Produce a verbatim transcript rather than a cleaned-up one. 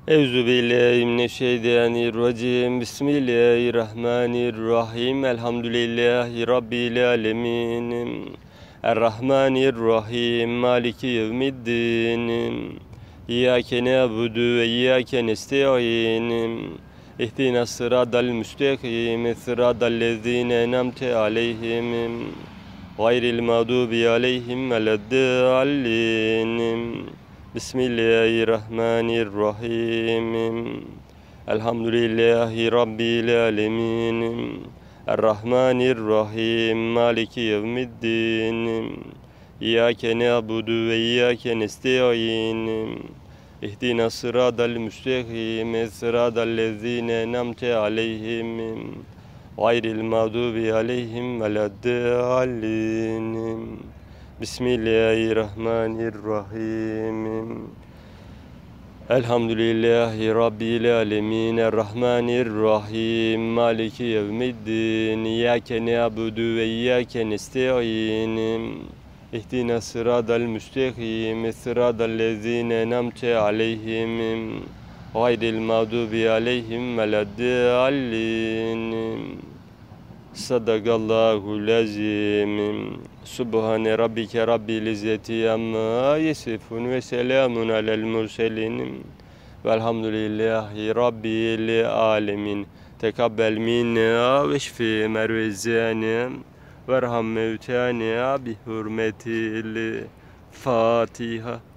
Euzu billahi mineşşeytanirracim. Bismillahirrahmanirrahim. Elhamdülillahi rabbil alamin. Errahmanirrahim. Maliki yevmiddin. İyyake na'budu ve iyyake nestaîn. İhdinas sıratal müstakim. Sıratallezîne en'amte aleyhim. Gayril mağdubi aleyhim veleddâllin. Bismillahirrahmanirrahim. Elhamdülillahi rabbil alamin. Errahmanirrahim. Maliki yevmiddin. İyyake na'budu ve iyyake nestaîn. İhdinas sıratal müstakim. Sıratallezîne en'amte aleyhim. Gayril mağdubi aleyhim veleddâllin. Bismillahirrahmanirrahim. Elhamdülillahi rabbil alamin. Errahmanirrahim. Maliki yevmiddin. İyyake na'budu ve iyyake nestaîn. İhdinas sıratal müstakim. Sıratallezîne en'amte aleyhim. Gayril mağdubi aleyhim veleddâllin. Sadakallahul azim. Subhane rabbike rabbil izzeti amma yasifun ve selamun alel murselin. Velhamdülillahi rabbil alemin. Tekabbel minna ve şfi mervezana verham mevtana bi hurmetil Fatiha.